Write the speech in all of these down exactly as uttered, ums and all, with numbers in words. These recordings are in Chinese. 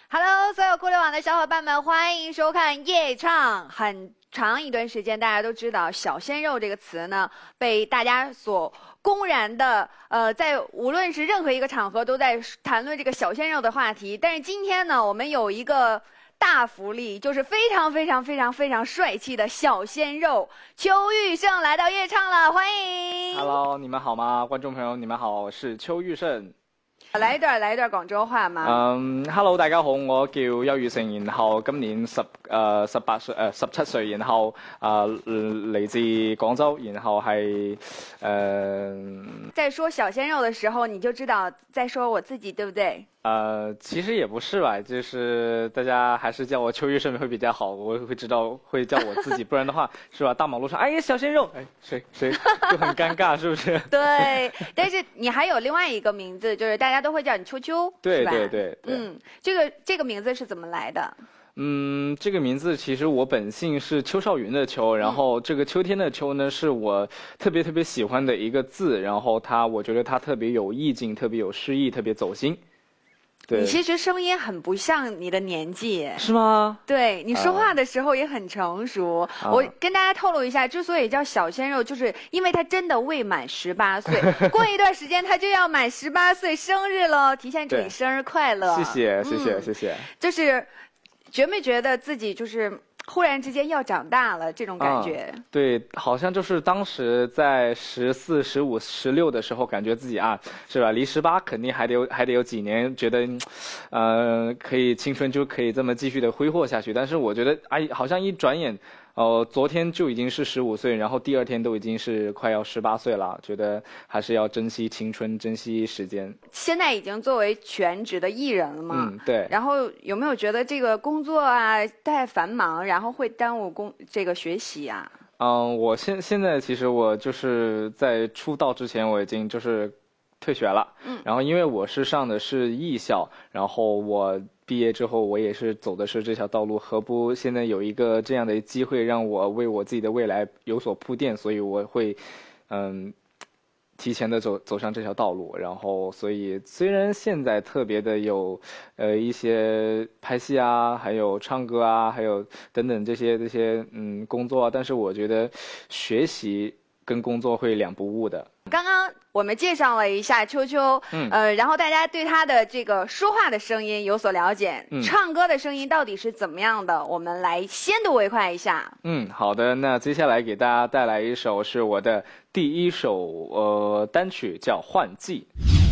Hello， 所有互联网的小伙伴们，欢迎收看夜唱。很长一段时间，大家都知道"小鲜肉"这个词呢，被大家所公然的，呃，在无论是任何一个场合都在谈论这个小鲜肉的话题。但是今天呢，我们有一个大福利，就是非常非常非常非常帅气的小鲜肉邱玉胜来到夜唱了，欢迎。 Hello， 你们好吗？观众朋友，你们好，我是邱玉胜。 來一段來一段廣州話嘛。 嗯、um, ，Hello， 大家好，我叫邱玉勝，然後今年十誒十八歲誒十七歲，然後誒嚟、呃、自廣州，然後係誒。呃、 在說小鮮肉的時候，你就知道在說我自己，對不對？ 呃，其實也不是吧，就是大家還是叫我邱玉勝會比較好，我會知道會叫我自己，不然的話是吧？大馬路上，哎呀，小鮮肉，哎，誰誰就很尷尬，是不是？ 對，但是你還有另外一個名字，就是大家都會叫你秋秋， 對是吧？ 對對對。 嗯，這個這個名字是怎麼來的？ 嗯，這個名字其實我本姓是邱少雲的邱，然後這個秋天的秋呢，是我特別特別喜歡的一個字，然後它我覺得它特別有意境，特別有詩意，特別走心。 你其實聲音很不像你的年紀， 是嗎？ 對，你說話的時候也很成熟。Uh, 我跟大家透露一下，之所以叫小鮮肉，就是因為他真的未滿十八歲，過一段時間他就要滿十八歲生日了，提前祝你生日快樂。 謝謝，謝謝，謝謝。 就是覺沒覺得自己就是忽然之間要長大了這種感覺？ 嗯、對，好像就是當時在十四、十五、十六的時候，感覺自己啊，是吧？離十八肯定還得有，還得有幾年，覺得，呃，可以青春就可以這麼繼續的揮霍下去。但是我覺得，哎，好像一轉眼，哦、呃，昨天就已經是十五歲，然後第二天都已經是快要十八歲了。覺得還是要珍惜青春，珍惜時間。 現在已經作為全職的藝人了嘛？ 嗯，對。 然後有沒有覺得這個工作啊太繁忙，然後會耽誤工這個學習啊？ 嗯，我現現在其實我就是在出道之前我已經就是退學了。嗯。然後因為我是上的是藝校，然後我畢業之後我也是走的是這條道路，何不現在有一個這樣的機會讓我為我自己的未來有所鋪墊，所以我會嗯提前的走走上這條道路。然後所以雖然現在特別的有呃一些拍戲啊，還有唱歌啊，還有等等這些這些嗯工作啊，但是我覺得學習跟工作會兩不誤的。 剛剛我們介紹了一下秋秋，嗯，呃，然後大家對他的這個說話的聲音有所了解，嗯，唱歌的聲音到底是怎麼樣的？我們來先睹為快一下。 嗯，好的，那接下來給大家帶來一首是我的第一首呃單曲，叫《換季》。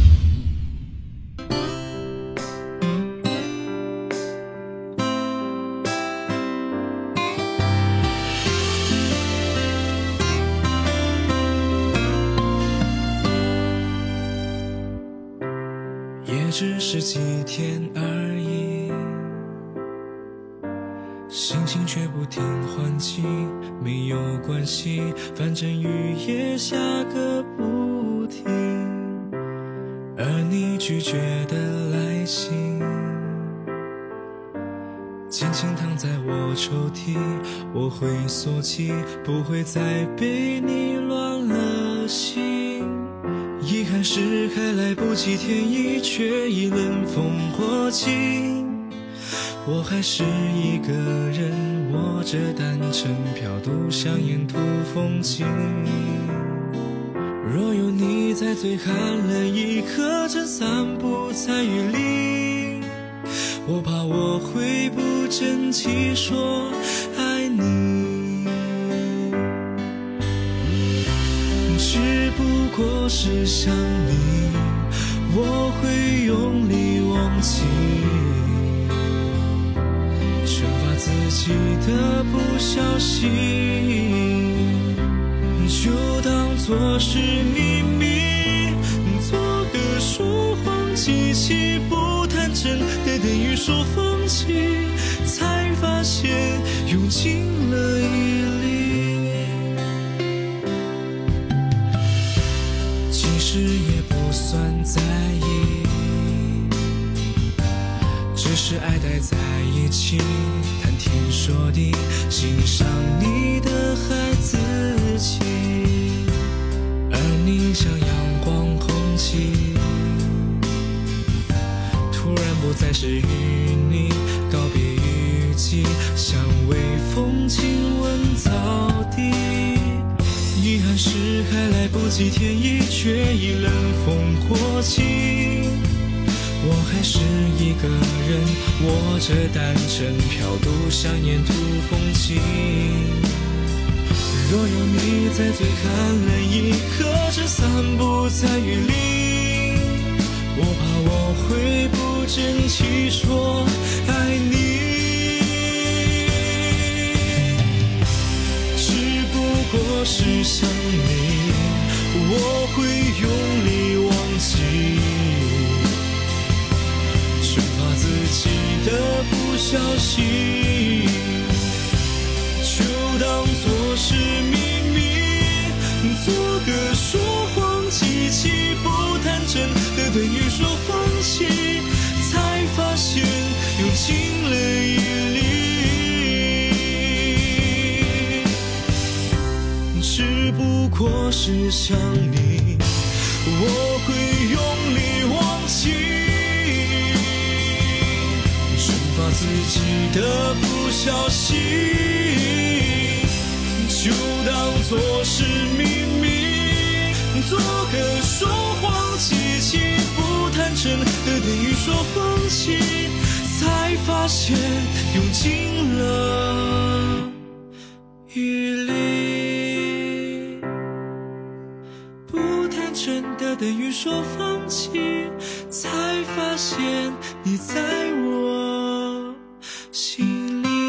只是幾天而已，心情卻不停換季，沒有關係，反正雨也下個不停，而你拒絕的來信，輕輕躺在我抽屜，我會鎖起，不會再被你亂了心。遺憾是還來不及添衣，卻已冷風過境，我還是一個人握着單程飄渡，想沿途風景。若有你在最寒冷一刻正散步在雨裡，我怕我會不爭氣說愛你，只不過是想你，我會用力忘記，懲罰自己的不小心，就當作是秘密，做個說謊機器，不談真的等於說放棄，才發現用盡了毅力。也不算在意，只是愛待在一起，談天說地，欣賞你的孩子氣，而你像陽光空氣，突然不再是與你几天已却已冷风过境，我还是一个人握着单程漂渡，想沿途风景。若有你在最寒冷一刻只散步在雨林，我怕我会不争气说爱你。只不过是想你，我会用力忘记，惩罚自己的不小心，就当作是秘密，做个说谎机器，不谈真的对你说放弃，才发现用尽了毅力。只不过是想你，我会用力忘记，惩罚自己的不小心，就当作是秘密，做个说谎机器，不谈真的对你说放弃，才发现用尽了毅力。不谈真的等于说放弃，才发现你在我心里。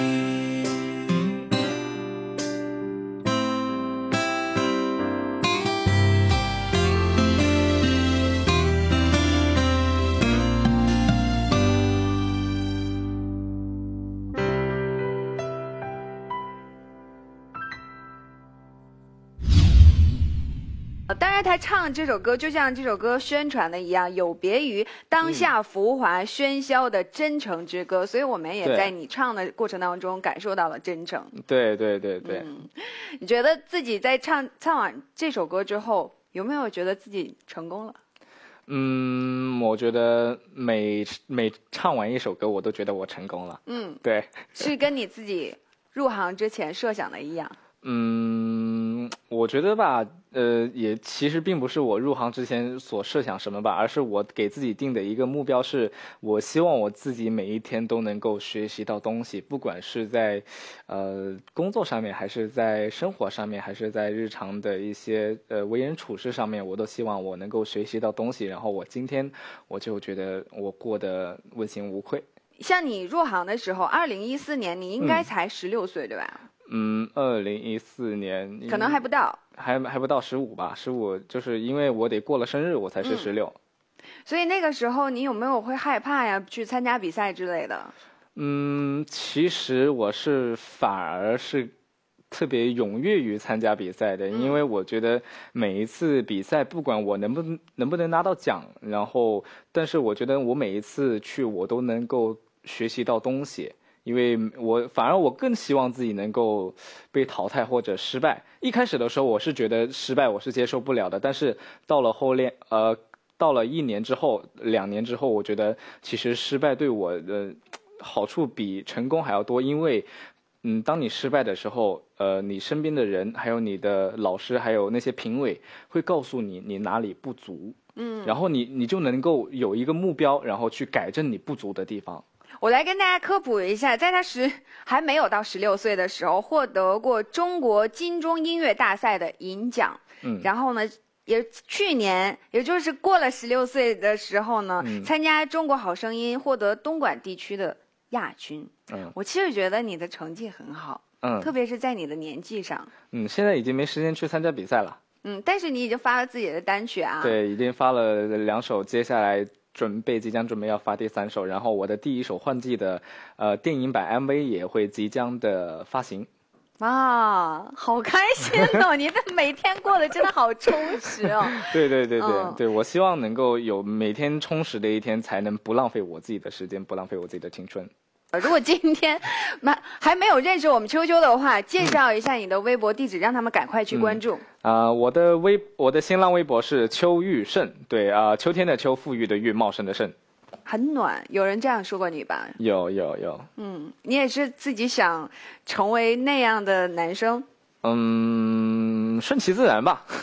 当然他唱这首歌就像这首歌宣传的一样，有别于当下浮华喧嚣的真诚之歌，嗯、所以我们也在你唱的过程当中感受到了真诚。 对对对对、嗯、 你觉得自己在唱唱完这首歌之后，有没有觉得自己成功了？ 嗯，我觉得每每唱完一首歌，我都觉得我成功了。嗯，对， 是跟你自己入行之前设想的一样。 嗯，我觉得吧，呃，也其实并不是我入行之前所设想什么吧，而是我给自己定的一个目标是，我希望我自己每一天都能够学习到东西，不管是在，呃，工作上面，还是在生活上面，还是在日常的一些呃为人处事上面，我都希望我能够学习到东西，然后我今天我就觉得我过得问心无愧。 像你入行的时候，二零一四年，你应该才十六岁，对吧？ 嗯，二零一四年可能还不到， 还还不到十五吧，十五就是因为我得过了生日，我才是十六、 嗯。所以那个时候你有没有会害怕呀？去参加比赛之类的？ 嗯，其实我是反而是特别踊跃于参加比赛的，嗯、因为我觉得每一次比赛，不管我能不能能不能拿到奖，然后，但是我觉得我每一次去，我都能够学习到东西。因为我反而我更希望自己能够被淘汰或者失败。一开始的时候我是觉得失败我是接受不了的，但是到了后面呃到了一年之后两年之后，我觉得其实失败对我的好处比成功还要多。因为嗯当你失败的时候，呃你身边的人还有你的老师还有那些评委会告诉你你哪里不足，嗯，然后你你就能够有一个目标，然后去改正你不足的地方。 我来跟大家科普一下，在他十还没有到十六岁的时候，获得过中国金钟音乐大赛的银奖。嗯，然后呢，也去年，也就是过了十六岁的时候呢，嗯、参加中国好声音，获得东莞地区的亚军。嗯，我其实觉得你的成绩很好，嗯，特别是在你的年纪上。 嗯，现在已经没时间去参加比赛了。 嗯，但是你已经发了自己的单曲啊。 对，已经发了两首，接下来准备即将准备要发第三首，然后我的第一首换季的呃电影版 M V 也会即将的发行。 哇，好开心哦！你的每天过得真的好充实哦。 对对对对、嗯、对，我希望能够有每天充实的一天，才能不浪费我自己的时间，不浪费我自己的青春。 如果今天还没有认识我们秋秋的话，介绍一下你的微博地址，嗯、让他们赶快去关注。 啊、嗯呃，我的微我的新浪微博是秋玉胜，对啊、呃，秋天的秋，富裕的裕，茂盛的盛。 很暖，有人这样说过你吧？ 有有有。 嗯，你也是自己想成为那样的男生？ 嗯，顺其自然吧。 顺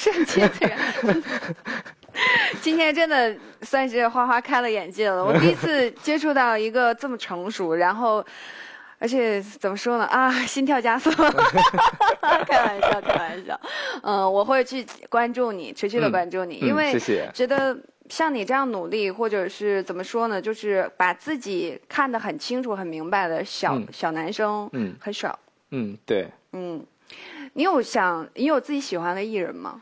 瞬间的人。今天真的算是花花开了眼界了，我第一次接触到一个这么成熟，然后而且怎么说呢啊，心跳加速。开玩笑，开玩笑。嗯，我会去关注你，持续的关注你， 嗯、 因为谢谢觉得像你这样努力，或者是怎么说呢，就是把自己看得很清楚、很明白的小、嗯、小男生， 嗯， 很少。 嗯，对。 嗯，你有想，你有自己喜欢的艺人吗？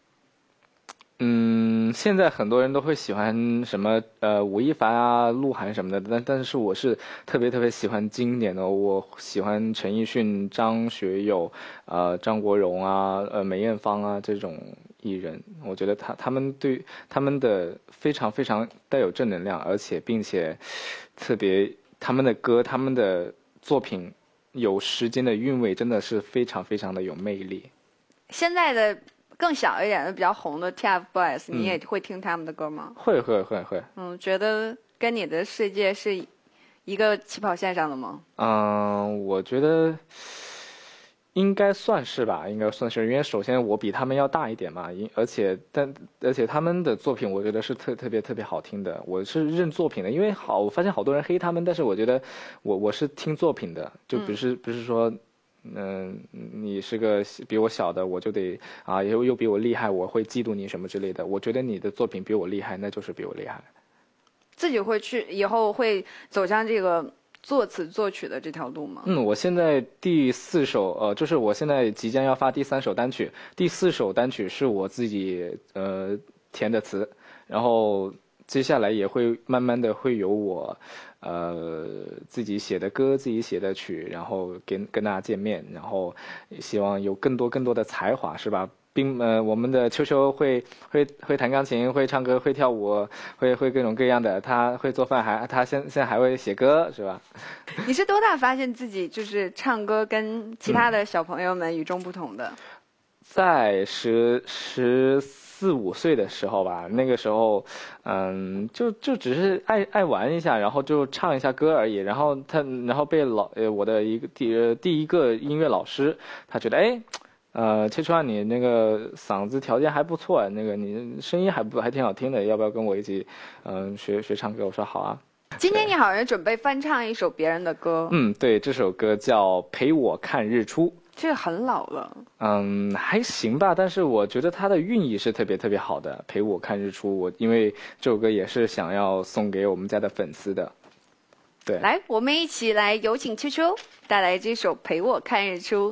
嗯，现在很多人都会喜欢什么呃吴亦凡啊、鹿晗什么的，但但是我是特别特别喜欢经典的，我喜欢陈奕迅、张学友、呃张国荣啊、呃梅艳芳啊这种艺人，我觉得他他们对他们的非常非常带有正能量，而且并且特别他们的歌、他们的作品有时间的韵味，真的是非常非常的有魅力。 现在的。更小一点的比较红的 T F Boys，、嗯、你也会听他们的歌吗？ 会会会会。 嗯，觉得跟你的世界是一个起跑线上的吗？ 嗯，我觉得应该算是吧，应该算是，因为首先我比他们要大一点嘛，而且但而且他们的作品我觉得是特特别特别好听的，我是认作品的，因为好我发现好多人黑他们，但是我觉得我我是听作品的，就不是、嗯、不是说。嗯，你是个比我小的，我就得啊，又又比我厉害，我会嫉妒你什么之类的。我觉得你的作品比我厉害，那就是比我厉害。 自己会去以后会走向这个作词作曲的这条路吗？ 嗯，我现在第四首，呃，就是我现在即将要发第三首单曲，第四首单曲是我自己呃填的词，然后接下来也会慢慢的会有我。呃，自己写的歌，自己写的曲，然后跟跟大家见面，然后希望有更多更多的才华，是吧？并呃，我们的秋秋会会会弹钢琴，会唱歌，会跳舞，会会各种各样的。他会做饭，还他现现在还会写歌，是吧？ 你是多大发现自己就是唱歌跟其他的小朋友们与众不同的？嗯、 在十十。四五岁的时候吧，那个时候，嗯，就就只是爱爱玩一下，然后就唱一下歌而已。然后他，然后被老呃我的一个第呃第一个音乐老师，他觉得哎，呃，切川你那个嗓子条件还不错，那个你声音还不还挺好听的，要不要跟我一起，嗯、呃，学学唱歌？我说好啊。 今天你好像准备翻唱一首别人的歌。 嗯，对，这首歌叫《陪我看日出》。 这个很老了， 嗯，还行吧，但是我觉得它的寓意是特别特别好的。陪我看日出，我因为这首歌也是想要送给我们家的粉丝的。对， 来，我们一起来有请秋秋带来这首《陪我看日出》。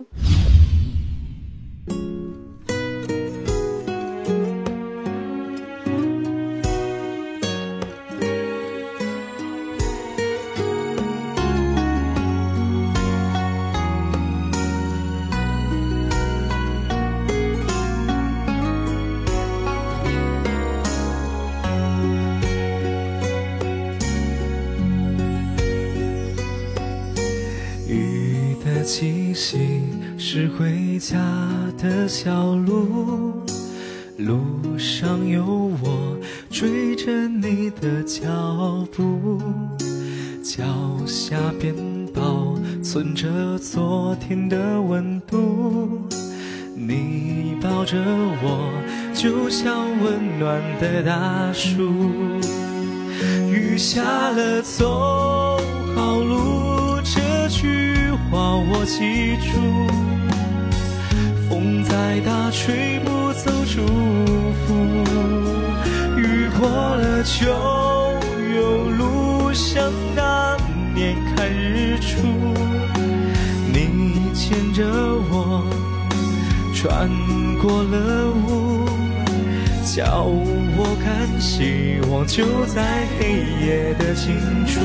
气息是回家的小路，路上有我追着你的脚步，脚下边保存着昨天的温度，你抱着我就像温暖的大树，雨下了走好路，这句话我记住，风再大吹不走祝福，雨过了就有路，像那年看日出，你牵着我穿过了雾，叫我看希望就在黑夜的尽处，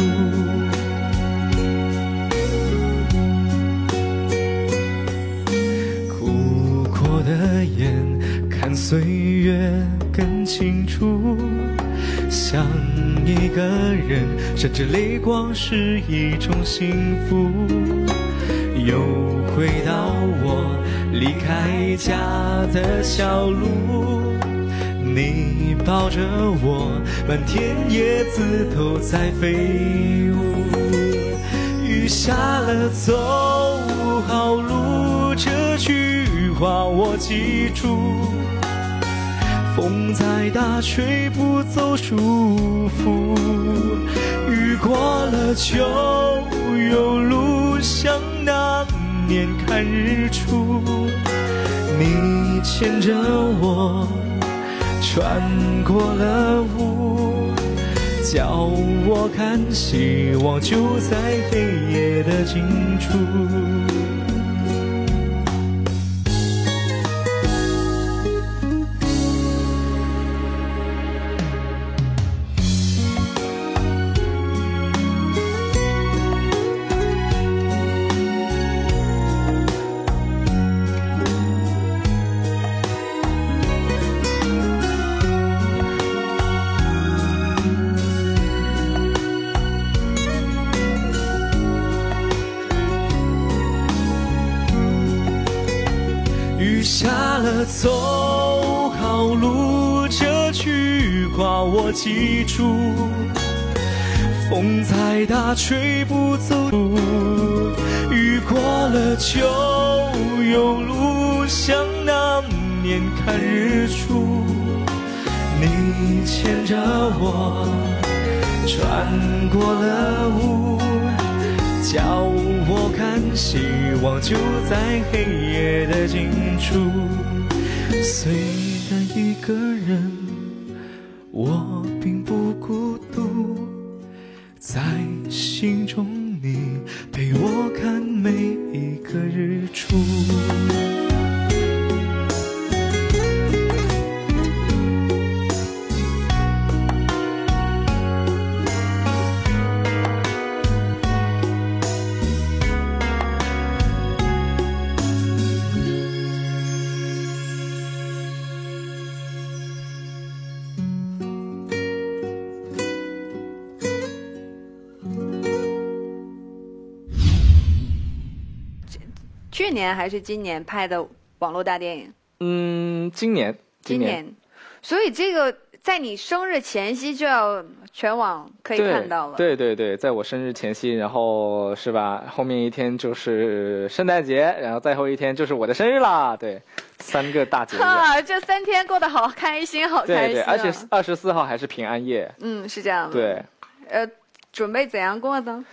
的眼看岁月更清楚，想一个人甚至泪光是一种幸福，又回到我离开家的小路，你抱着我，满天叶子都在飞舞，雨下了走好路，这句话我记住， 风再大吹不走束缚，雨过了就有路，像那年看日出。你牵着我穿过了雾，叫我看希望就在黑夜的尽处。雨下了，走好路，这句话我记住。风再大吹不走路，雨过了就有路，像那年看日出。你牵着我穿过了雾，叫我看希望就在黑夜的尽处。虽然一个人，我并不孤独，在心中你陪我看每一个日出。 去年还是今年拍的网络大电影？ 嗯，今年， 今年。所以这个在你生日前夕就要全网可以看到了。 对对对，在我生日前夕，然后是吧？后面一天就是圣诞节，然后再后一天就是我的生日啦。对，三个大节日。 哈，这三天过得好开心，好开心、啊。 对对，而且二十四号还是平安夜。 嗯，是这样的。 对。 呃，准备怎样过呢？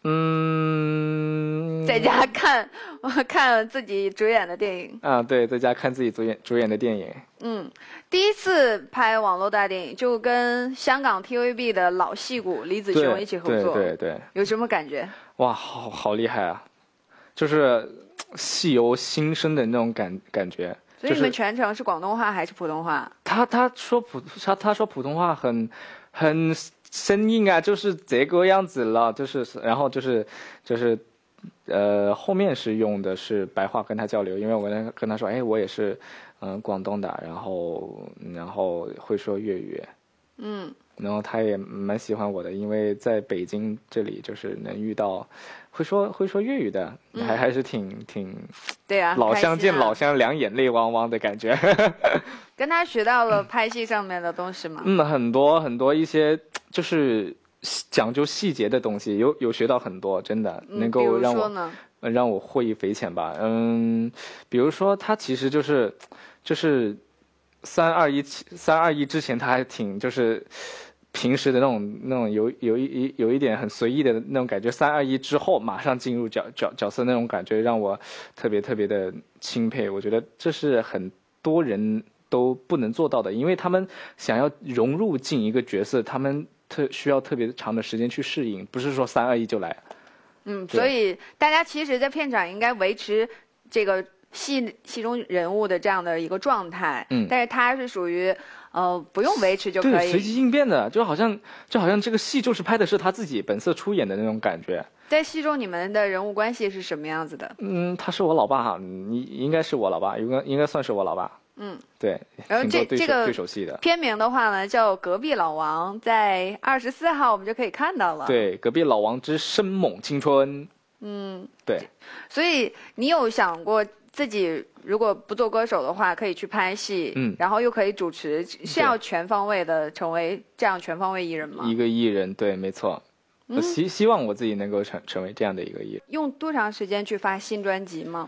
嗯， 在家看看自己主演的电影啊，对，在家看自己主演主演的电影。 嗯，第一次拍网络大电影，就跟香港 T V B 的老戏骨李子雄一起合作， 对对 对, 对， 有什么感觉？ 哇，好好厉害啊！就是戏由心生的那种感感觉。 所以你们全程是广东话还是普通话？ 他他说普他他说普通话很很。生硬啊，就是这个样子了，就是然后就是就是，呃，后面是用的是白话跟他交流，因为我跟他跟他说，哎，我也是嗯、呃、广东的，然后然后会说粤语， 嗯， 然后他也蛮喜欢我的，因为在北京这里就是能遇到会说会说粤语的，嗯、还还是挺挺对啊， 老乡见啊、 老乡，两眼泪汪汪的感觉。 跟他学到了拍戏上面的东西吗？ 嗯，很多很多一些就是讲究细节的东西，有有学到很多，真的、嗯、能够让我呢让我获益匪浅吧。嗯，比如说他其实就是就是三二一三二一之前他还挺就是平时的那种那种有有一有一点很随意的那种感觉，三二一之后马上进入角角角色那种感觉，让我特别特别的钦佩。我觉得这是很多人都不能做到的，因为他们想要融入进一个角色，他们特需要特别长的时间去适应，不是说三二一就来。 嗯，所以大家其实，在片场应该维持这个戏戏中人物的这样的一个状态， 嗯， 但是他是属于呃不用维持就可以， 对，随机应变的，就好像就好像这个戏就是拍的是他自己本色出演的那种感觉。 在戏中你们的人物关系是什么样子的？ 嗯，他是我老爸哈，你应该是我老爸，应该应该算是我老爸。 嗯， 对。 然后这这个对手戏的片名的话呢，叫《隔壁老王》，在二十四号我们就可以看到了。 对，《隔壁老王之生猛青春》。 嗯， 对。 所以你有想过自己如果不做歌手的话，可以去拍戏， 嗯， 然后又可以主持，是要全方位的成为这样全方位艺人吗？ 一个艺人，对，没错。嗯、我希希望我自己能够成成为这样的一个艺人。 用多长时间去发新专辑吗？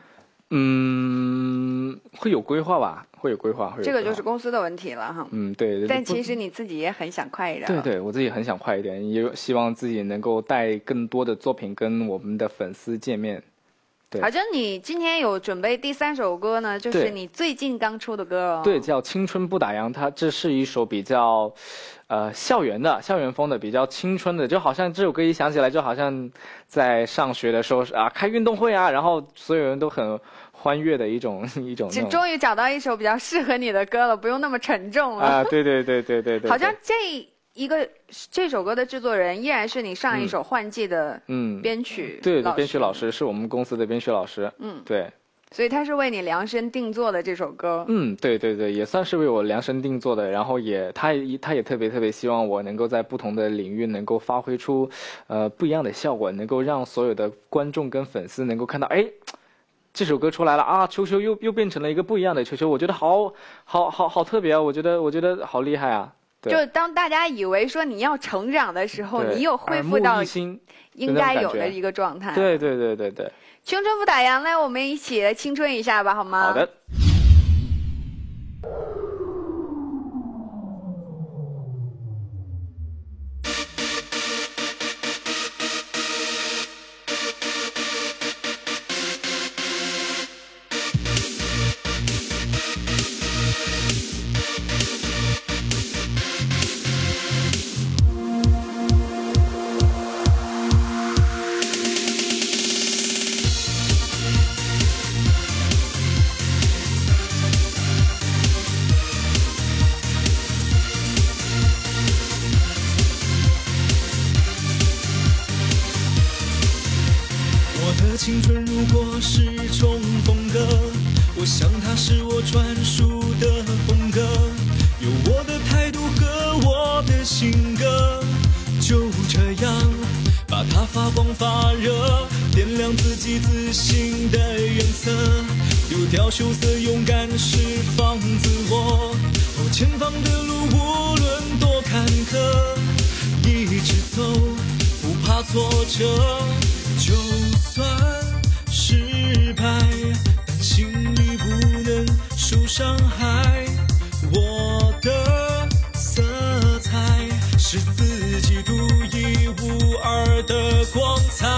嗯，会有规划吧，会有规划，会有规划。 这个就是公司的问题了哈。 嗯，对对。 但其实你自己也很想快一点。 对对，我自己很想快一点，也希望自己能够带更多的作品跟我们的粉丝见面。对， 好像你今天有准备第三首歌呢，就是你最近刚出的歌哦。 对，叫《青春不打烊》，它这是一首比较，呃，校园的、校园风的，比较青春的，就好像这首歌一响起来，就好像在上学的时候啊，开运动会啊，然后所有人都很欢悦的一种一种。 就终于找到一首比较适合你的歌了，不用那么沉重了。 啊，对对对对对对。 好像这一个这首歌的制作人依然是你上一首《换季》的嗯编曲、 嗯、对对，编曲老师是我们公司的编曲老师。嗯，对。 所以他是为你量身定做的这首歌。 嗯，对对对，也算是为我量身定做的。然后也，他也他也特别特别希望我能够在不同的领域能够发挥出，呃，不一样的效果，能够让所有的观众跟粉丝能够看到，哎，这首歌出来了啊，球球又又变成了一个不一样的球球，我觉得好好好好特别啊，我觉得我觉得好厉害啊。 就当大家以为说你要成长的时候，你又恢复到应该有的一个状态。 对对对对对。 青春不打烊，来，我们一起来青春一下吧，好吗？ 好的。 青春如果是种风格，我想它是我专属的风格，有我的态度和我的性格，就这样把它发光发热，点亮自己自信的原色，丢掉羞涩，勇敢释放自我。哦，前方的路无论多坎坷，一直走，不怕挫折。就算失败，但心里不能受伤害。我的色彩是自己独一无二的光彩。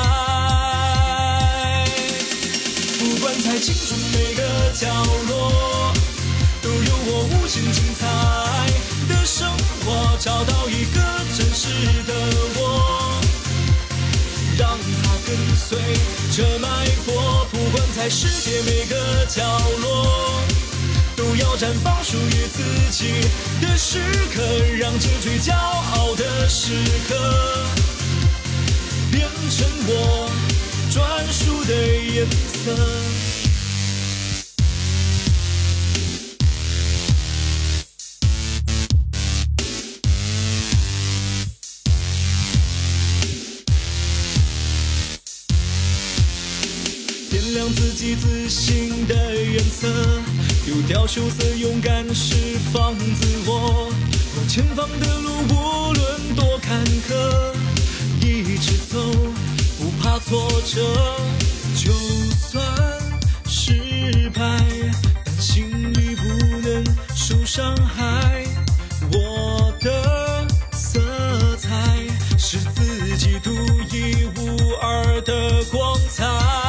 不管在青春每个角落，都有我无限精彩的生活，找到一个真实的我，让它跟随着脉搏，不管在世界每个角落，都要绽放属于自己的时刻，让这最骄傲的时刻变成我专属的颜色。点亮自己自信的原色，丢掉羞涩，勇敢释放自我。前方的路无论多坎坷，一直走，不怕挫折。就算失败，但心里不能受伤害。我的色彩是自己独一无二的光彩。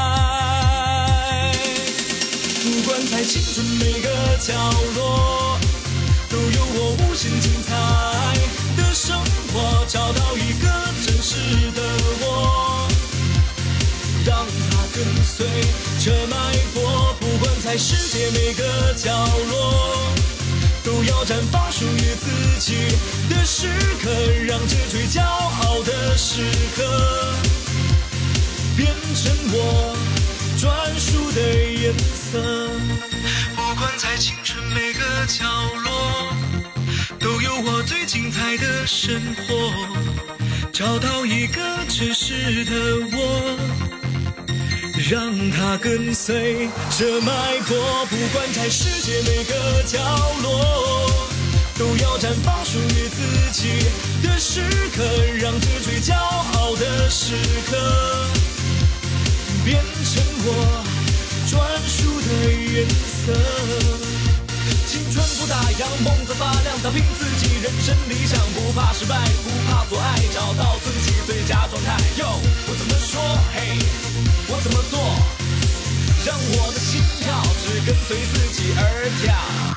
不管在青春每个角落，都有我无限精彩的生活，找到一个真实的我，让它跟随着脉搏。不管在世界每个角落，都要绽放属于自己的时刻，让这最骄傲的时刻变成我专属的颜色。不管在青春每个角落，都有我最精彩的生活，找到一个真实的我，让它跟随着脉搏。不管在世界每个角落，都要绽放属于自己的时刻，让这最骄傲的时刻变成我专属的颜色。青春不打烊，梦在发亮，打拼自己人生理想，不怕失败，不怕阻碍，找到自己最佳状态。哟，我怎么说？嘿，我怎么做？让我的心跳只跟随自己而跳。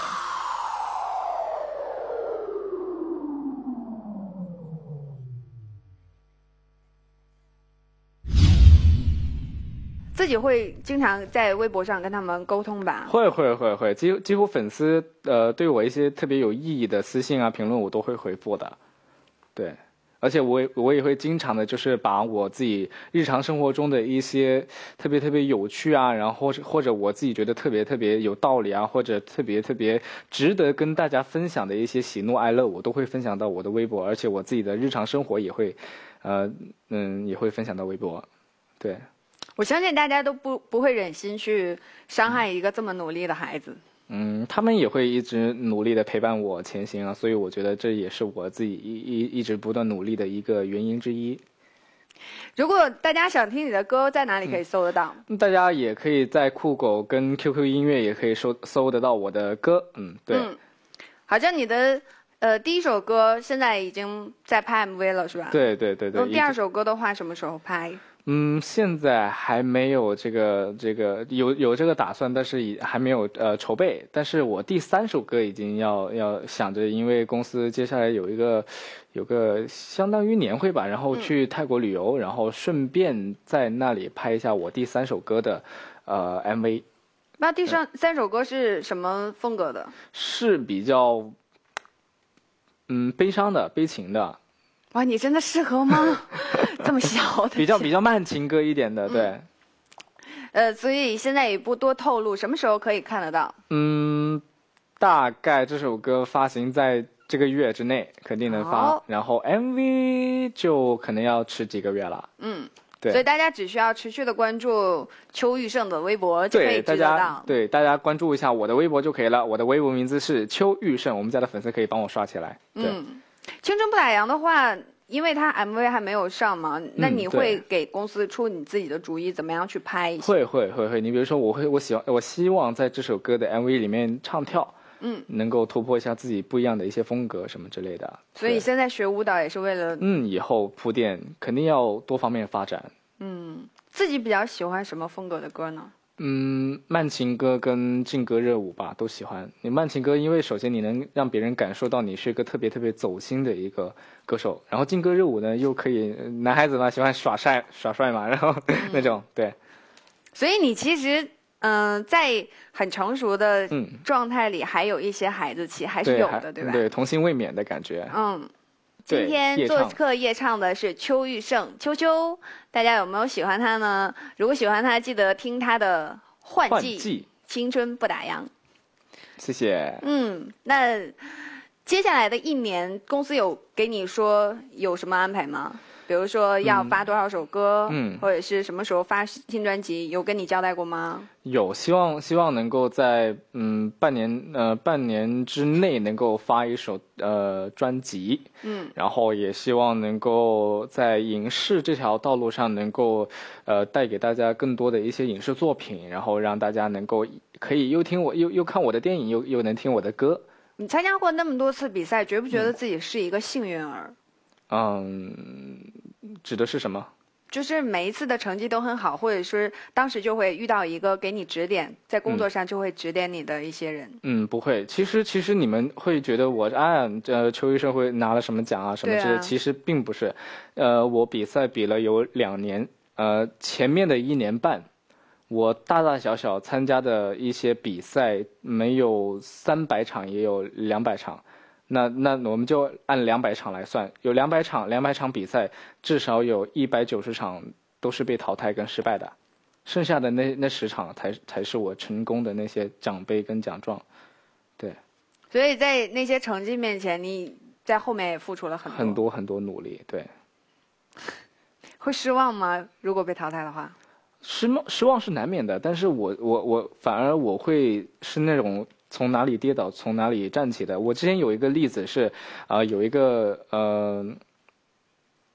自己会经常在微博上跟他们沟通吧？ 会会会会，几乎几乎粉丝呃对我一些特别有意义的私信啊评论我都会回复的，对，而且我也我也会经常的就是把我自己日常生活中的一些特别特别有趣啊，然后或者或者我自己觉得特别特别有道理啊，或者特别特别值得跟大家分享的一些喜怒哀乐，我都会分享到我的微博，而且我自己的日常生活也会呃嗯也会分享到微博，对。 我相信大家都不不会忍心去伤害一个这么努力的孩子。 嗯，他们也会一直努力的陪伴我前行啊，所以我觉得这也是我自己一一一直不断努力的一个原因之一。 如果大家想听你的歌，在哪里可以搜得到？ 嗯、大家也可以在酷狗跟 Q Q 音乐也可以搜搜得到我的歌。嗯，对。嗯、 好像你的呃第一首歌现在已经在拍 M V 了，是吧？ 对对对对。 那第二首歌的话，什么时候拍？ 嗯，现在还没有这个这个有有这个打算，但是也还没有呃筹备。但是我第三首歌已经要要想着，因为公司接下来有一个有个相当于年会吧，然后去泰国旅游，嗯、然后顺便在那里拍一下我第三首歌的呃 M V。 那第三、嗯、三首歌是什么风格的？ 是比较嗯悲伤的、悲情的。 哇，你真的适合吗？这么小的比较比较慢情歌一点的，对。嗯、 呃，所以现在也不多透露，什么时候可以看得到？ 嗯，大概这首歌发行在这个月之内，肯定能发。哦、然后 M V 就可能要迟几个月了。 嗯，对。所以大家只需要持续的关注邱玉胜的微博就可以知道到。 对，大家关注一下我的微博就可以了。我的微博名字是邱玉胜，我们家的粉丝可以帮我刷起来。对。 嗯，青春不打烊的话。因为他 M V 还没有上嘛，那你会给公司出你自己的主意，怎么样去拍一些？ 会会会会，你比如说，我会我喜欢我希望在这首歌的 M V 里面唱跳，嗯，能够突破一下自己不一样的一些风格什么之类的。 所以现在学舞蹈也是为了嗯，以后铺垫，肯定要多方面发展。 嗯，自己比较喜欢什么风格的歌呢？ 嗯，慢情歌跟劲歌热舞吧，都喜欢。你慢情歌，因为首先你能让别人感受到你是一个特别特别走心的一个歌手，然后劲歌热舞呢，又可以男孩子嘛喜欢耍帅耍帅嘛，然后、嗯、那种对。 所以你其实嗯、呃，在很成熟的状态里，还有一些孩子气，还是有的， 对, 对吧？ 对，童心未泯的感觉。 嗯。今天做客夜唱的是邱玉胜，秋秋，大家有没有喜欢他呢？如果喜欢他，记得听他的《换季》， 季青春不打烊。 谢谢。 嗯，那接下来的一年，公司有给你说有什么安排吗？比如说要发多少首歌，嗯，或者是什么时候发新专辑，有跟你交代过吗？ 有，希望希望能够在嗯半年呃半年之内能够发一首呃专辑，嗯，然后也希望能够在影视这条道路上能够呃带给大家更多的一些影视作品，然后让大家能够可以又听我又又看我的电影，又又能听我的歌。 你参加过那么多次比赛，觉不觉得自己是一个幸运儿？ 嗯，指的是什么？ 就是每一次的成绩都很好，或者是当时就会遇到一个给你指点，在工作上就会指点你的一些人。嗯， 不会。其实其实你们会觉得我啊，呃，邱医生会拿了什么奖啊什么之类的，其实并不是。呃，我比赛比了有两年，呃，前面的一年半，我大大小小参加的一些比赛，没有三百场也有两百场。那那我们就按两百场来算，有两百场两百场比赛，至少有一百九十场都是被淘汰跟失败的，剩下的那那十场才才是我成功的那些奖杯跟奖状，对。 所以在那些成绩面前，你在后面也付出了很多很多很多努力，对。 会失望吗？如果被淘汰的话？ 失望失望是难免的，但是我我我反而我会是那种。从哪里跌倒从哪里站起的。我之前有一个例子是，啊、呃，有一个呃，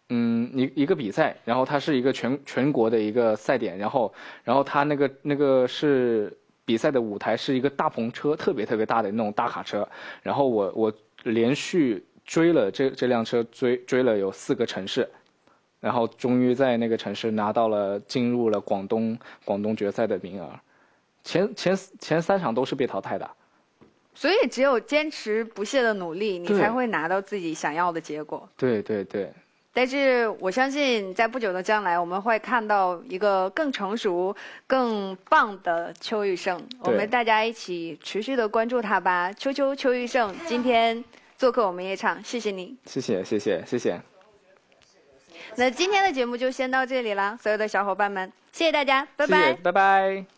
嗯一一个比赛，然后它是一个全全国的一个赛点，然后然后它那个那个是比赛的舞台是一个大篷车，特别特别大的那种大卡车，然后我我连续追了这这辆车追追了有四个城市。然后终于在那个城市拿到了进入了广东广东决赛的名额，前前前三场都是被淘汰的， 所以只有坚持不懈的努力，你才会拿到自己想要的结果。 对对对。 但是我相信，在不久的将来，我们会看到一个更成熟、更棒的邱玉胜。我们大家一起持续的关注他吧。邱邱邱玉胜今天做客我们夜场，谢谢你。 谢谢谢谢谢谢。 那今天的节目就先到这里了，所有的小伙伴们，谢谢大家，拜拜， 拜拜。